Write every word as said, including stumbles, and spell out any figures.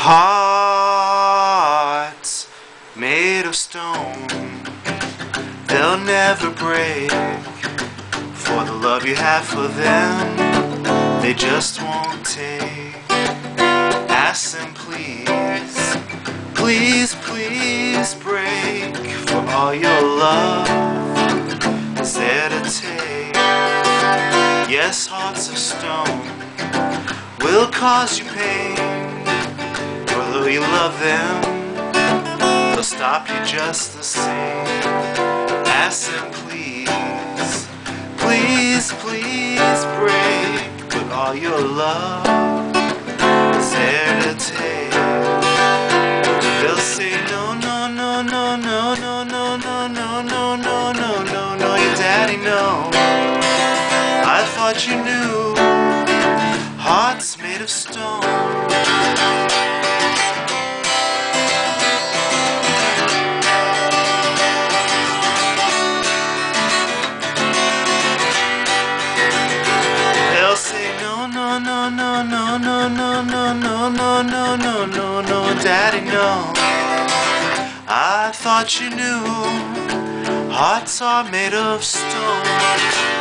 Hearts made of stone, they'll never break. For the love you have for them, they just won't take. Ask them please, please, please break. For all your love is there to take. Yes, hearts of stone will cause you pain. Although you love them, they'll stop you just the same. Ask them please, please, please break. But all your love is there to take. They'll say no, no, no, no, no, no, no, no, no, no, no, no, no, no, your daddy, no. I thought you knew, hearts made of stone. No, no, no, no, no, no, no, no, no, no, no, no, no, daddy, no. I thought you knew, hearts are made of stone.